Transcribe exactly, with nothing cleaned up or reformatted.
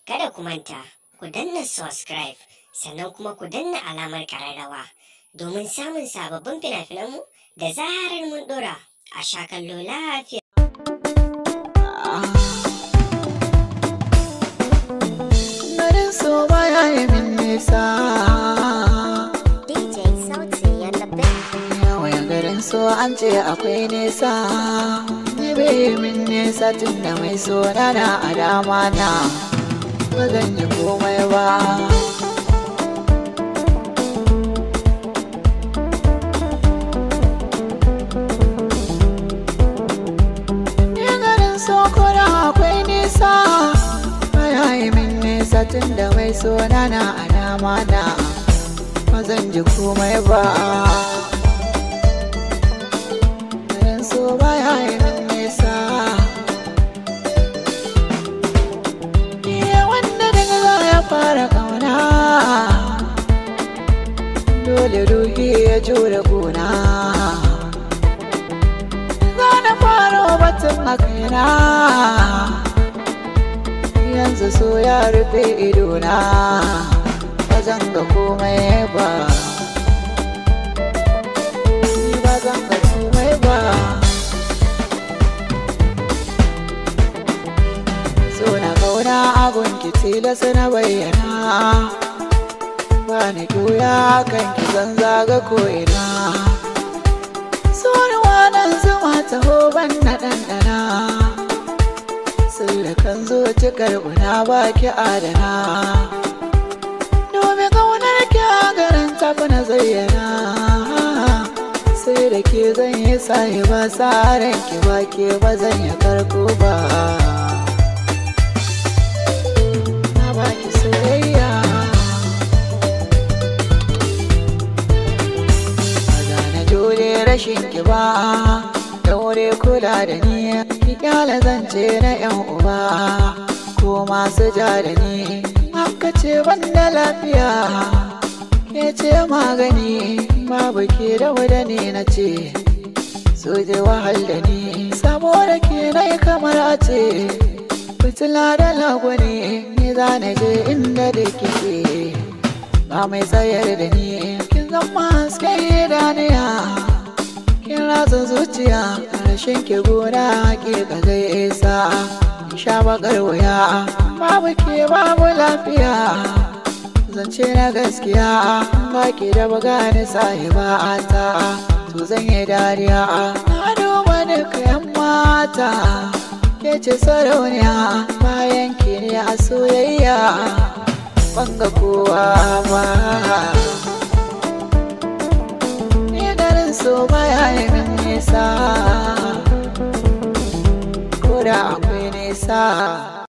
Kada ku manta, ku danna subscribe, sannan kuma ku danna alamar ƙararrawa domin samun sababbin fina-finanmu da zarar mun ɗora. A sha kallo lafiya. Garin so baya yi min nisa. D J Sauti Yallaɓe. Yawa garin so an ce akwai nisa. Ni bai yi min nisa tun da mai so na a dama na. Ba zan yi komai ba. Ni garin so kuna akwai nisa. Baya yi min nisa tun da mai so na a dama na. Ba zan ji komai ba. Garin so baya yi min nisa. Fara kauna dole ruhi ya jure kuna. Zana fara batun a kaina yanzu so ya rufe idona. Ba zan ga komai ba, ni ba zan ga komai ba. So na kauna abun ki tilasa na bayyana. Ba ni juya kan ki zan zaga ko'ina. So ni wanan zuma taho ban na ɗanɗana. Sirrikan zo ci karɓuna ba ki adana. Domin kaunar ki a garin tafi na zayyana. Sai da ke zan yi sahi ba sa ranki ba ke ba zan yi karko ba. Rashin ki ba daure kula da ni, ki kyala zance na yan uba ko masu ja da ni. Haka ce banda lafiya ke ce magani, babu ke da wada ne na ce so je wahal da ni. Saboda ke na yi kamar a ce fitila da lagwani, ni za na je inda da kike ba mai tsayar da ni. Kin zama haske idaniya, kin ratsa zuciya, rashin ke gona ke ka zai isa. In sha bakar wuya, babu ke babu lafiya. Zance na gaskiya, ba ke da buga ni sahiba ta, to zan yi dariya. Na duba duka yan mata, ke ce sarauniya, bayan ki ne a soyayya banga kowa ba. So baya yi min nisa, ko da akwai nisa.